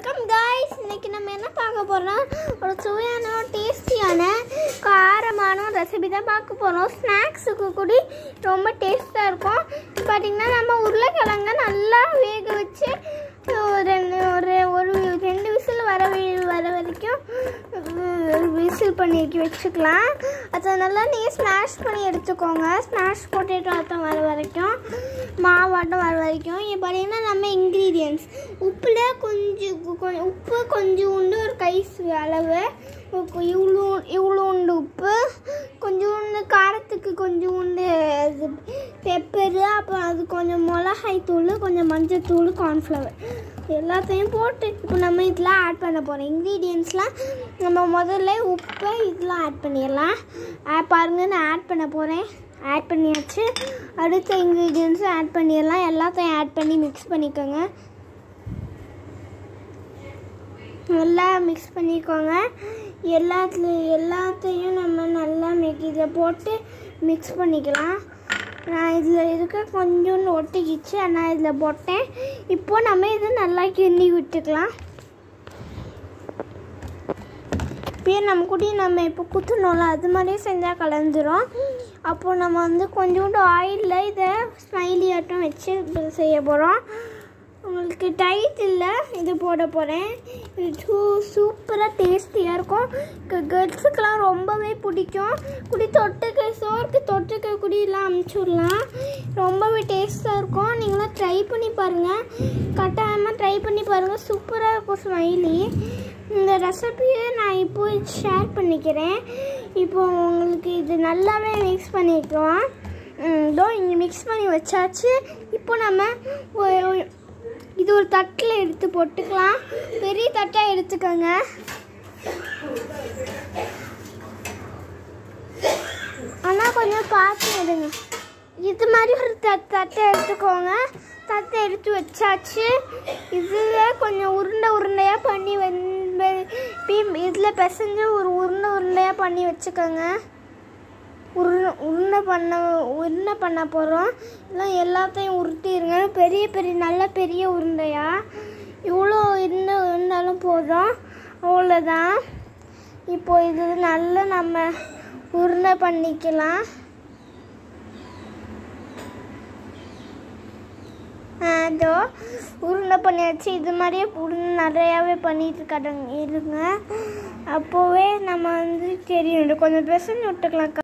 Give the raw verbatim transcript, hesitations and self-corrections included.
வணக்கம் காய்ஸ். இன்னைக்கு நம்ம என்ன பார்க்க போறோம், ஒரு சுவையான டேஸ்டியான காரமான ரெசிபி தான் பார்க்க போறோம். ஸ்நாக்ஸுக்கு கூட ரொம்ப டேஸ்ட்டாக இருக்கும். பார்த்தீங்கன்னா நம்ம உருளைக்கிழங்க நல்லா வேக வச்சு ரெண்டு ஒரு ஒரு ரெண்டு விசில் வர வர வரைக்கும் விசில் பண்ணி வச்சுக்கலாம். அதை நல்லா நீங்கள் ஸ்மாஷ் பண்ணி எடுத்துக்கோங்க. ஸ்மாஷ் பொட்டேட்டோ ஆட்டம் வர வரைக்கும், மாவாட்டம் வர வரைக்கும். இப்போ பார்த்தீங்கன்னா நம்ம இன்க்ரீடியன்ட்ஸ் உப்பில் கொஞ்சம் கொஞ்சம் உப்பு கொஞ்சோண்டு ஒரு கை அளவு, இவ்வளோ இவ்வளோண்டு உப்பு, கொஞ்சோண்டு காரத்துக்கு கொஞ்சோண்டு பெப்பரு, அப்புறம் அது கொஞ்சம் மிளகாய் தூள், கொஞ்சம் மஞ்சள் தூள், கார்ன்ஃப்ளவர் எல்லாத்தையும் போட்டு இப்போ நம்ம இதெல்லாம் ஆட் பண்ண போகிறோம். இன்க்ரீடியன்ட்ஸ்லாம் நம்ம முதல்ல உப்பை இதெல்லாம் ஆட் பண்ணிடலாம். பாருங்கள், நான் ஆட் பண்ண போகிறேன். ஆட் பண்ணியாச்சு. அடுத்த இன்க்ரீடியன்ட்ஸும் ஆட் பண்ணிடலாம். எல்லாத்தையும் ஆட் பண்ணி மிக்ஸ் பண்ணிக்கோங்க. நல்லா மிக்ஸ் பண்ணிக்கோங்க. எல்லாத்துலேயும் எல்லாத்தையும் நம்ம நல்லா மிக் இதை போட்டு மிக்ஸ் பண்ணிக்கலாம். நான் இதில் இருக்க கொஞ்சோண்டு ஒட்டிக்கிச்சு, நான் இதில் போட்டேன். இப்போது நம்ம இதை நல்லா கிண்டி விட்டுக்கலாம். இப்போ நம்ம கூட நம்ம இப்போ குத்துனோம்ல, அது மாதிரியே செஞ்சால் கலந்துரும். அப்போது நம்ம வந்து கொஞ்சோண்டு ஆயிலில் இதை ஸ்மைலி ஆட்டம் வச்சு செய்ய போகிறோம். உங்களுக்கு டைட் இல்லை, இது போட போகிறேன். இது சூ சூப்பராக டேஸ்டியாக இருக்கும். கேர்ள்ஸுக்கெல்லாம் ரொம்பவே பிடிக்கும். குடி தொட்டுக்க சோறுக்கு தொட்டுக்க குடியெல்லாம் அமுச்சிடலாம். ரொம்பவே டேஸ்ட்டாக இருக்கும். நீங்களாம் ட்ரை பண்ணி பாருங்கள். கட்டாயமாக ட்ரை பண்ணி பாருங்கள். சூப்பராக இருக்கும் ஸ்மைலி. இந்த ரெசிபியை நான் இப்போ ஷேர் பண்ணிக்கிறேன். இப்போது உங்களுக்கு இது நல்லாவே மிக்ஸ் பண்ணிக்கலாம். இதோ இங்கே மிக்ஸ் பண்ணி வச்சாச்சு. இப்போ நம்ம இது ஒரு தட்டில் எடுத்து போட்டுக்கலாம். பெரிய தட்டாக எடுத்துக்கோங்க. ஆனால் கொஞ்சம் பார்த்து எடுங்க. இது மாதிரி ஒரு தட் தட்டை எடுத்துக்கோங்க. தட்டை எடுத்து வச்சாச்சு. இதில் கொஞ்சம் உருண்டை உருண்டையாக பண்ணி வந்து இதில் பிசைஞ்சு ஒரு உருண்டை உருண்டையாக பண்ணி வச்சுக்கோங்க. உருண்டை உருண்டை பண்ண உருண்டை பண்ண போகிறோம். இல்லை எல்லாத்தையும் உருட்டிடுங்க. பெரிய பெரிய நல்ல பெரிய உருண்டையாக இவ்வளோ உருண்டை இருந்தாலும் போதும். அவ்வளோதான். இப்போ இது நல்லா நம்ம உருண்டை பண்ணிக்கலாம். அதோ உருண்டை பண்ணியாச்சு. இது மாதிரியே உருண்டை நிறையாவே பண்ணிட்டு கடங்க இருங்க. அப்போவே நம்ம வந்து தெரியும். கொஞ்சம் பிசைஞ்சு விட்டுக்கலாம்.